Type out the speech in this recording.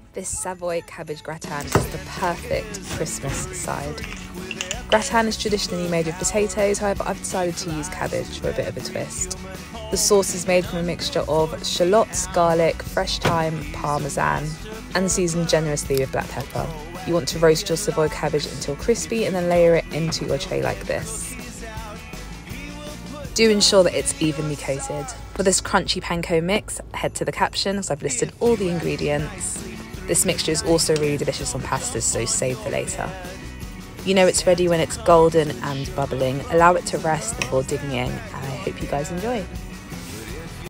This Savoy cabbage gratin is the perfect Christmas side. Gratin is traditionally made with potatoes, however I've decided to use cabbage for a bit of a twist. The sauce is made from a mixture of shallots, garlic, fresh thyme, parmesan, and seasoned generously with black pepper. You want to roast your Savoy cabbage until crispy and then layer it into your tray like this. Do ensure that it's evenly coated. For this crunchy panko mix, head to the caption as I've listed all the ingredients. This mixture is also really delicious on pastas, so save for later. You know it's ready when it's golden and bubbling. Allow it to rest before digging in, and I hope you guys enjoy.